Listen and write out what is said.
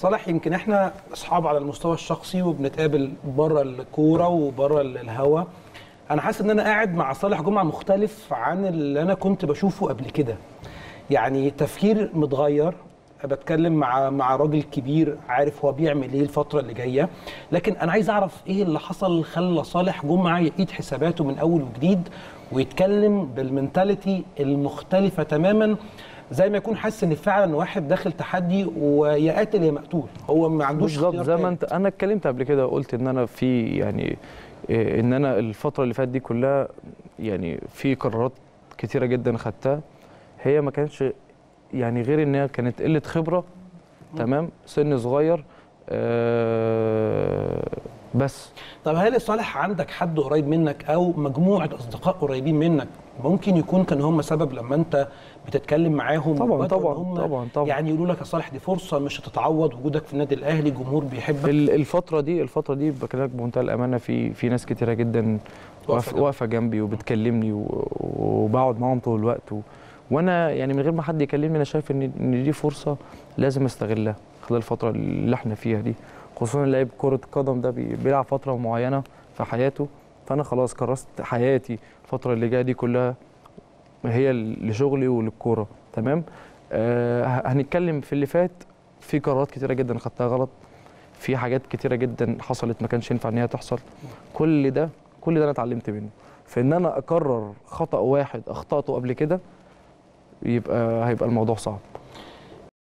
صالح يمكن احنا اصحاب على المستوى الشخصي وبنتقابل بره الكوره وبره الهوا. انا حاسس ان انا قاعد مع صالح جمعه مختلف عن اللي انا كنت بشوفه قبل كده. يعني تفكير متغير، بتكلم مع راجل كبير عارف هو بيعمل ايه الفتره اللي جايه. لكن انا عايز اعرف ايه اللي حصل خلى صالح جمعه يعيد حساباته من اول وجديد ويتكلم بالمنتاليتي المختلفه تماما، زي ما يكون حاسس ان فعلا واحد داخل تحدي ويا قاتل يا مقتول، هو ما عندوش بالظبط اختيار زي ما تاني. انا اتكلمت قبل كده وقلت ان انا في يعني ان انا الفتره اللي فاتت دي كلها يعني في قرارات كتيره جدا خدتها، هي ما كانش يعني غير ان هي كانت قله خبره، تمام، سن صغير، بس. طب هل صالح عندك حد قريب منك او مجموعه اصدقاء قريبين منك ممكن يكون كان هم سبب لما انت بتتكلم معاهم طبعا وبدأوا طبعا ان هم طبعا طبعا يعني يقولوا لك يا صالح دي فرصه مش هتتعوض، وجودك في النادي الاهلي جمهور بيحبك؟ الفتره دي بكلمك بمنتهى الامانه، في ناس كتيره جدا واقفه جنبي وبتكلمني وبقعد معاهم طول الوقت وانا يعني من غير ما حد يكلمني انا شايف ان دي فرصه لازم استغلها خلال الفتره اللي احنا فيها دي، خصوصا لاعب كره القدم ده بيلعب فتره معينه في حياته، فانا خلاص كرست حياتي الفتره اللي جايه دي كلها هي لشغلي وللكوره، تمام. هنتكلم في اللي فات، في قرارات كتيره جدا خدتها غلط، في حاجات كتيره جدا حصلت ما كانش ينفع ان هي تحصل، كل ده انا اتعلمت منه، فان انا اكرر خطأ واحد اخطأته قبل كده هيبقى الموضوع صعب.